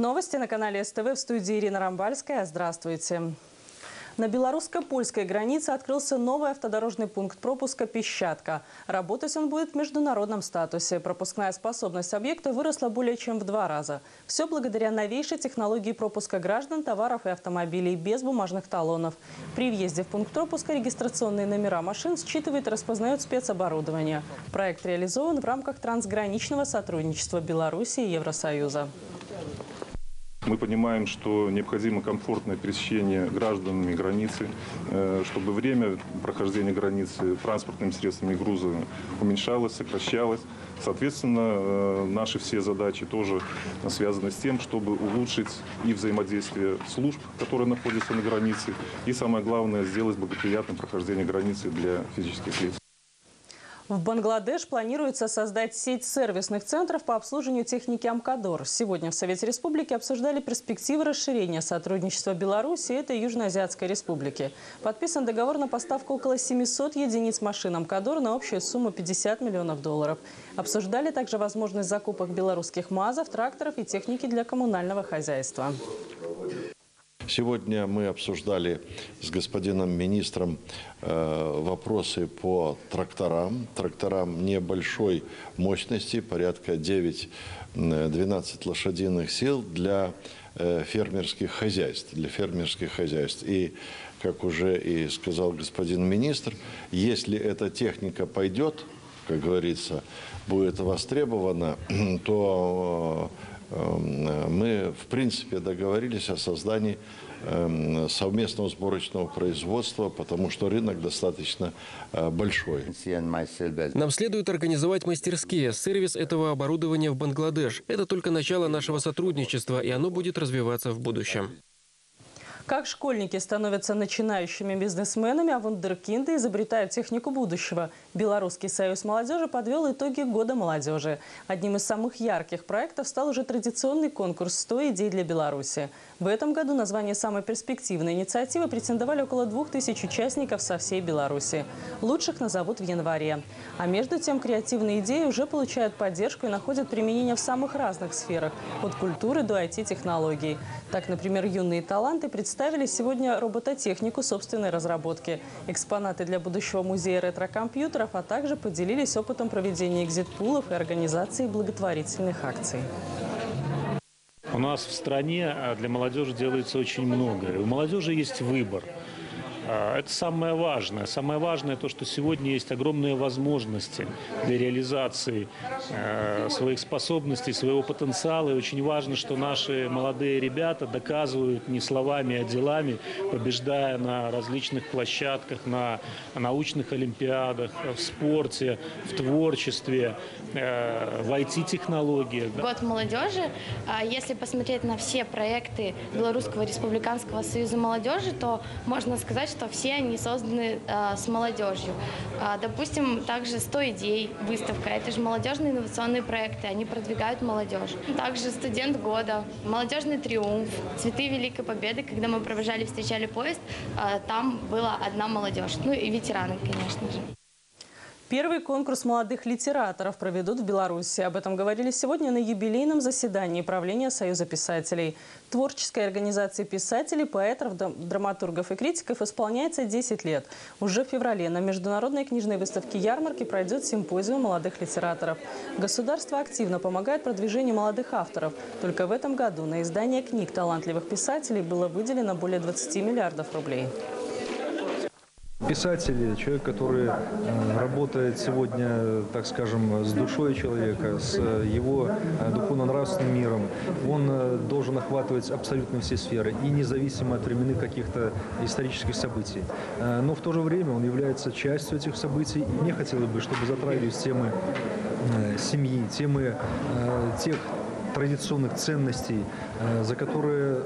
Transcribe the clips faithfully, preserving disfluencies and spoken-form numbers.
Новости на канале СТВ, в студии Ирина Рамбальская. Здравствуйте. На белорусско-польской границе открылся новый автодорожный пункт пропуска «Песчатка». Работать он будет в международном статусе. Пропускная способность объекта выросла более чем в два раза. Все благодаря новейшей технологии пропуска граждан, товаров и автомобилей без бумажных талонов. При въезде в пункт пропуска регистрационные номера машин считывает и распознает спецоборудование. Проект реализован в рамках трансграничного сотрудничества Беларуси и Евросоюза. Мы понимаем, что необходимо комфортное пересечение гражданами границы, чтобы время прохождения границы транспортными средствами и грузами уменьшалось, сокращалось. Соответственно, наши все задачи тоже связаны с тем, чтобы улучшить и взаимодействие служб, которые находятся на границе, и самое главное, сделать благоприятным прохождение границы для физических лиц. В Бангладеш планируется создать сеть сервисных центров по обслуживанию техники «Амкадор». Сегодня в Совете Республики обсуждали перспективы расширения сотрудничества Беларуси и этой Южноазиатской республики. Подписан договор на поставку около семисот единиц машин «Амкадор» на общую сумму пятьдесят миллионов долларов. Обсуждали также возможность закупок белорусских МАЗов, тракторов и техники для коммунального хозяйства. Сегодня мы обсуждали с господином министром э, вопросы по тракторам. Тракторам небольшой мощности, порядка девять-двенадцать лошадиных сил для э, фермерских хозяйств. Для фермерских хозяйств. И, как уже и сказал господин министр, если эта техника пойдет, как говорится, будет востребована, то мы, в принципе, договорились о создании совместного сборочного производства, потому что рынок достаточно большой. Нам следует организовать мастерские, сервис этого оборудования в Бангладеш. Это только начало нашего сотрудничества, и оно будет развиваться в будущем. Как школьники становятся начинающими бизнесменами, а вундеркинды изобретают технику будущего. Белорусский союз молодежи подвел итоги года молодежи. Одним из самых ярких проектов стал уже традиционный конкурс «сто идей для Беларуси». В этом году на звание самой перспективной инициативы претендовали около двух тысяч участников со всей Беларуси. Лучших назовут в январе. А между тем креативные идеи уже получают поддержку и находят применение в самых разных сферах – от культуры до ай ти-технологий. Так, например, юные таланты представили сегодня робототехнику собственной разработки, экспонаты для будущего музея ретро-компьютеров, а также поделились опытом проведения экзит-пулов и организации благотворительных акций. У нас в стране для молодежи делается очень много. У молодежи есть выбор. Это самое важное. Самое важное то, что сегодня есть огромные возможности для реализации э, своих способностей, своего потенциала. И очень важно, что наши молодые ребята доказывают не словами, а делами, побеждая на различных площадках, на научных олимпиадах, в спорте, в творчестве, э, в ай ти-технологиях. Год молодежи. Если посмотреть на все проекты Белорусского республиканского союза молодежи, то можно сказать, что все они созданы э, с молодежью. Э, допустим, также сто идей, выставка. Это же молодежные инновационные проекты, они продвигают молодежь. Также студент года, молодежный триумф, цветы Великой Победы, когда мы провожали, встречали поезд, э, там была одна молодежь. Ну и ветераны, конечно же. Первый конкурс молодых литераторов проведут в Беларуси. Об этом говорили сегодня на юбилейном заседании правления Союза писателей. Творческой организации писателей, поэтов, драматургов и критиков исполняется десять лет. Уже в феврале на международной книжной выставке «Ярмарки» пройдет симпозиум молодых литераторов. Государство активно помогает продвижению молодых авторов. Только в этом году на издание книг талантливых писателей было выделено более двадцати миллиардов рублей. Писатель, человек, который работает сегодня, так скажем, с душой человека, с его духовно-нравственным миром, он должен охватывать абсолютно все сферы, и независимо от временных каких-то исторических событий. Но в то же время он является частью этих событий, и мне хотелось бы, чтобы затрагивались темы семьи, темы тех традиционных ценностей, за которые,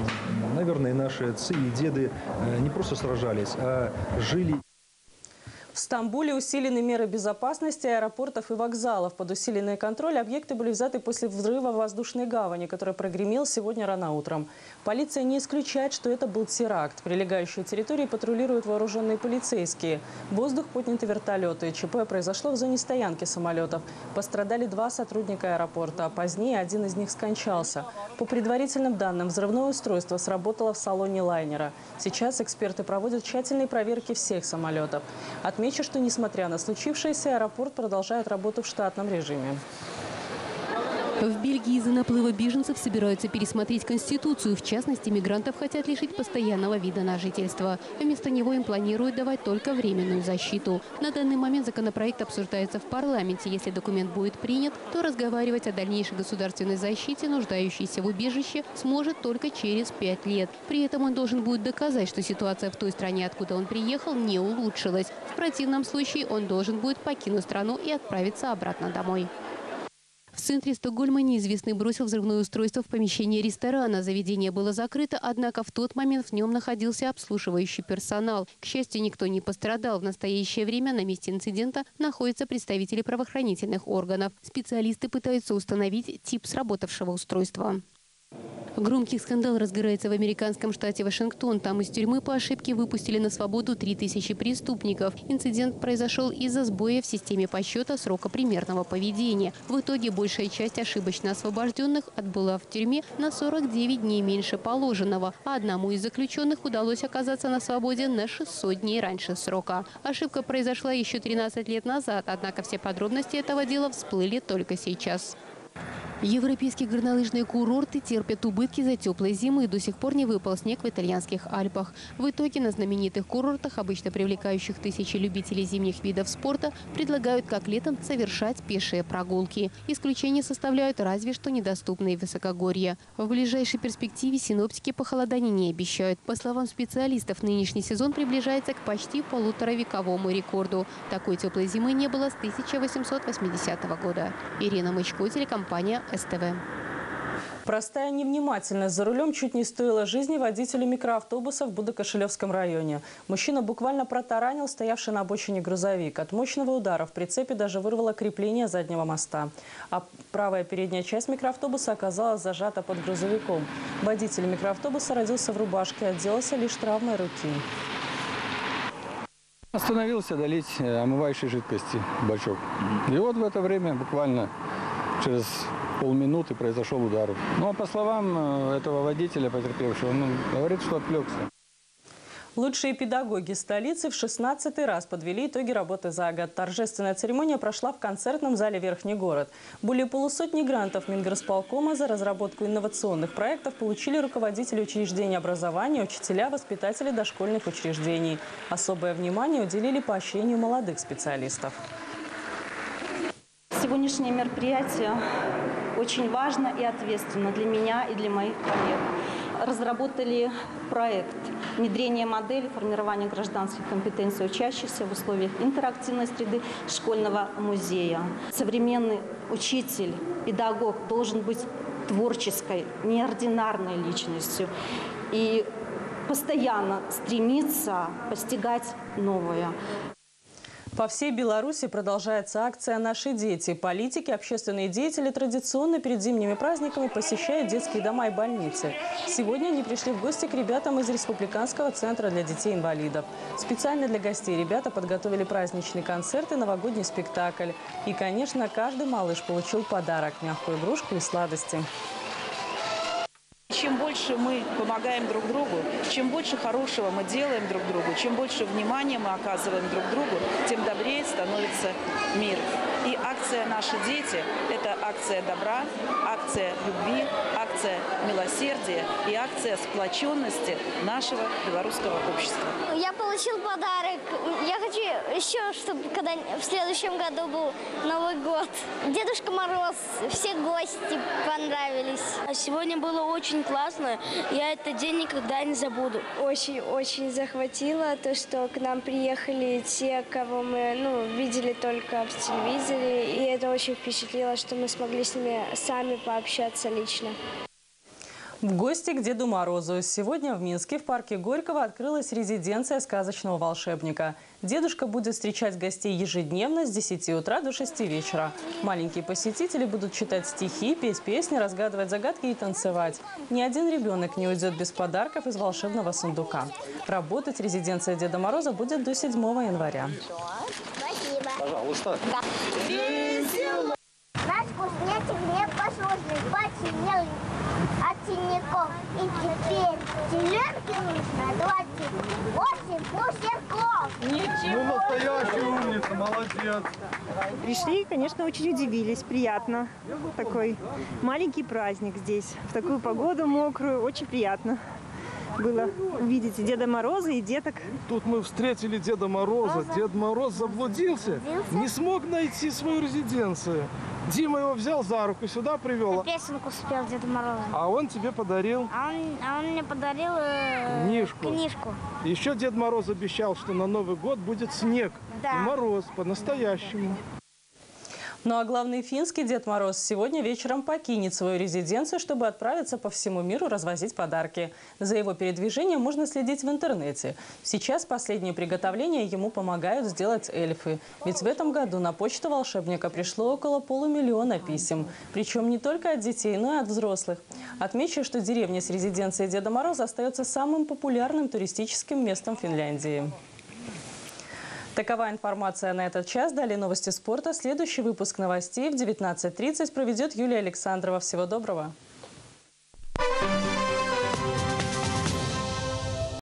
наверное, наши отцы и деды не просто сражались, а жили. В Стамбуле усилены меры безопасности аэропортов и вокзалов. Под усиленный контроль объекты были взяты после взрыва в воздушной гавани, который прогремел сегодня рано утром. Полиция не исключает, что это был теракт. Прилегающие территории патрулируют вооруженные полицейские. В воздух подняты вертолеты. ЧП произошло в зоне стоянки самолетов. Пострадали два сотрудника аэропорта, а позднее один из них скончался. По предварительным данным, взрывное устройство сработало в салоне лайнера. Сейчас эксперты проводят тщательные проверки всех самолетов. Отмечу, что, несмотря на случившееся, аэропорт продолжает работу в штатном режиме. В Бельгии из-за наплыва беженцев собираются пересмотреть Конституцию. В частности, мигрантов хотят лишить постоянного вида на жительство. Вместо него им планируют давать только временную защиту. На данный момент законопроект обсуждается в парламенте. Если документ будет принят, то разговаривать о дальнейшей государственной защите, нуждающейся в убежище, сможет только через пять лет. При этом он должен будет доказать, что ситуация в той стране, откуда он приехал, не улучшилась. В противном случае он должен будет покинуть страну и отправиться обратно домой. В центре Стокгольма неизвестный бросил взрывное устройство в помещении ресторана. Заведение было закрыто, однако в тот момент в нем находился обслуживающий персонал. К счастью, никто не пострадал. В настоящее время на месте инцидента находятся представители правоохранительных органов. Специалисты пытаются установить тип сработавшего устройства. Громкий скандал разгорается в американском штате Вашингтон. Там из тюрьмы по ошибке выпустили на свободу три тысячи преступников. Инцидент произошел из-за сбоя в системе подсчета срока примерного поведения. В итоге большая часть ошибочно освобожденных отбыла в тюрьме на сорок девять дней меньше положенного, а одному из заключенных удалось оказаться на свободе на шестьсот дней раньше срока. Ошибка произошла еще тринадцать лет назад, однако все подробности этого дела всплыли только сейчас. Европейские горнолыжные курорты терпят убытки за теплой зимы и до сих пор не выпал снег в итальянских Альпах. В итоге на знаменитых курортах, обычно привлекающих тысячи любителей зимних видов спорта, предлагают как летом совершать пешие прогулки. Исключение составляют разве что недоступные высокогорья. В ближайшей перспективе синоптики похолодания не обещают. По словам специалистов, нынешний сезон приближается к почти полуторавековому рекорду. Такой теплой зимы не было с тысяча восемьсот восьмидесятого года. Ирина Мычко, телекомпания СТВ. Простая невнимательность за рулем чуть не стоила жизни водителю микроавтобуса в Будо-Кошелевском районе. Мужчина буквально протаранил стоявший на обочине грузовик. От мощного удара в прицепе даже вырвало крепление заднего моста. А правая передняя часть микроавтобуса оказалась зажата под грузовиком. Водитель микроавтобуса родился в рубашке, отделался лишь травмой руки. Остановился долить омывающей жидкости в бачок. И вот в это время буквально через полминуты произошел удар. Ну а по словам этого водителя, потерпевшего, он говорит, что отвлекся. Лучшие педагоги столицы в шестнадцатый раз подвели итоги работы за год. Торжественная церемония прошла в концертном зале «Верхний город». Более полусотни грантов Мингорисполкома за разработку инновационных проектов получили руководители учреждений образования, учителя, воспитатели дошкольных учреждений. Особое внимание уделили поощрению молодых специалистов. Сегодняшнее мероприятие очень важно и ответственно для меня и для моих коллег. Разработали проект внедрения модели формирования гражданских компетенций учащихся в условиях интерактивной среды школьного музея. Современный учитель, педагог должен быть творческой, неординарной личностью и постоянно стремиться постигать новое. По всей Беларуси продолжается акция «Наши дети». Политики, общественные деятели традиционно перед зимними праздниками посещают детские дома и больницы. Сегодня они пришли в гости к ребятам из Республиканского центра для детей-инвалидов. Специально для гостей ребята подготовили праздничный концерт и новогодний спектакль. И, конечно, каждый малыш получил подарок – мягкую игрушку и сладости. Чем больше мы помогаем друг другу, чем больше хорошего мы делаем друг другу, чем больше внимания мы оказываем друг другу, тем добрее становится мир. И акция «Наши дети» – это акция добра, акция любви, акция милосердия и акция сплоченности нашего белорусского общества. Я получил подарок. Я хочу еще, чтобы когда в следующем году был Новый год. Дедушка Мороз, все гости понравились. А сегодня было очень классно. Я этот день никогда не забуду. Очень-очень захватило то, что к нам приехали те, кого мы ну, видели только в телевизоре. И это очень впечатлило, что мы смогли с ними сами пообщаться лично. В гости к Деду Морозу. Сегодня в Минске в парке Горького открылась резиденция сказочного волшебника. Дедушка будет встречать гостей ежедневно с десяти утра до шести вечера. Маленькие посетители будут читать стихи, петь песни, разгадывать загадки и танцевать. Ни один ребенок не уйдет без подарков из волшебного сундука. Работать резиденция Деда Мороза будет до седьмого января. Спасибо. Пожалуйста. Да. Весело. Наш вкуснятик не послушный, починил от синяков. И теперь теленке нужно двадцать восемь пустяков. Ну, настоящая умница, молодец. Пришли, конечно, очень удивились, приятно. Такой маленький праздник здесь. В такую погоду мокрую, очень приятно было увидеть и Деда Мороза, и деток. Тут мы встретили Деда Мороза. Дед Мороз заблудился, не смог найти свою резиденцию. Дима его взял за руку, сюда привел. Песенку спел Деда Мороза. А он тебе подарил? А он, а он мне подарил э, книжку. книжку. Еще Дед Мороз обещал, что на Новый год будет снег. Да. И мороз по-настоящему. Ну а главный финский Дед Мороз сегодня вечером покинет свою резиденцию, чтобы отправиться по всему миру развозить подарки. За его передвижением можно следить в интернете. Сейчас последние приготовления ему помогают сделать эльфы. Ведь в этом году на почту волшебника пришло около полумиллиона писем. Причем не только от детей, но и от взрослых. Отмечу, что деревня с резиденцией Деда Мороза остается самым популярным туристическим местом Финляндии. Такова информация на этот час. Далее новости спорта. Следующий выпуск новостей в девятнадцать тридцать проведет Юлия Александрова. Всего доброго.